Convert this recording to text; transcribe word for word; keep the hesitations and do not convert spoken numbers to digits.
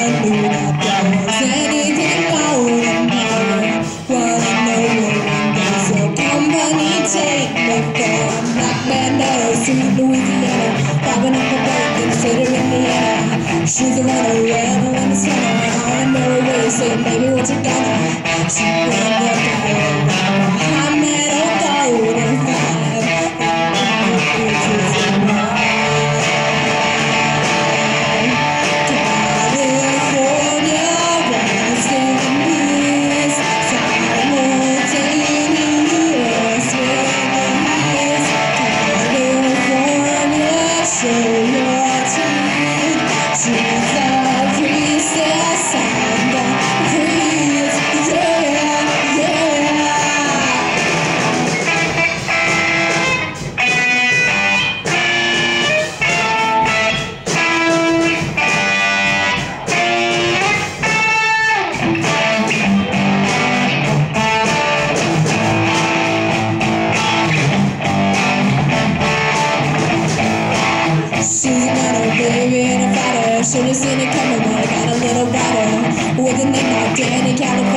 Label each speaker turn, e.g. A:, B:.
A: knew that there was anything more than power. Wanna know where there's a company take me from Black Bandana, Sweet Louisiana, popping up a bike in the state of Indiana. She's a runner, rebel in the summer. I know her way, say, baby, what you gonna? She ran the fire, hot metal gold and five. Should've seen it coming, but I got a little better with a name like Danny California.